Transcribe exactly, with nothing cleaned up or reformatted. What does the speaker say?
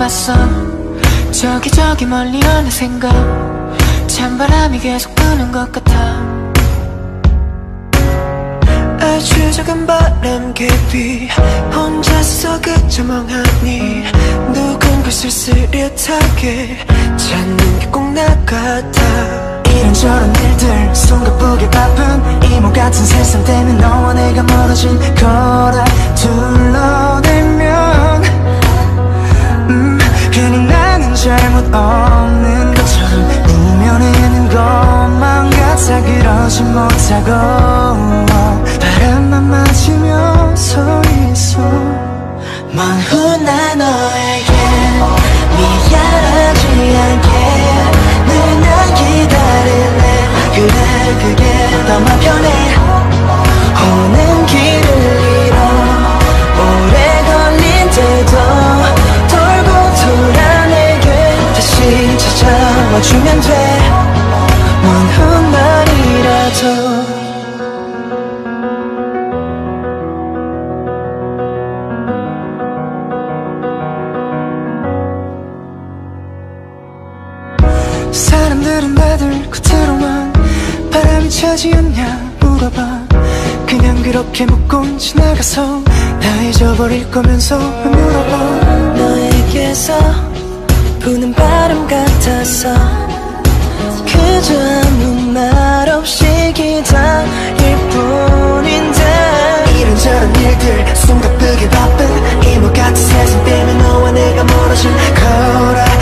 남았어. 저기 저기 멀리 어느 생각 찬바람이 계속 부는 것 같아. 아주 작은 바람 깊이 혼자서 그저 멍하니 누군가 쓸쓸하게 찾는 게 꼭 나 같아. 이런저런 일들 숨가쁘게 바쁜 이모 같은 세상 때문에 너와 내가 멀어진 거라 둘러대면 음, 괜히 나는 잘못 없는 것처럼 우면에 것만 같아. 그러지 못하고 바람만 맞으며 서 있어. 먼 훗날 너에게 미안하지 않게 늘 난 기다릴래. 그래 그게 더 맘 편해. 오는 길을 잃어 오래 걸린데도 돌고 돌아 내게 다시 찾아와주면 돼. 먼 훗날이라도. 사람들은 다들 겉으로만 바람이 차지했냐 물어봐. 그냥 그렇게 묻고 지나가서 다 잊어버릴 거면서 물어봐. 너에게서 부는 바람 같아서 그저 아무 말 없이 기다릴 뿐인데. 이런저런 일들 숨가쁘게 바쁜 이모 같은 세상 때문에 너와 내가 멀어진 거라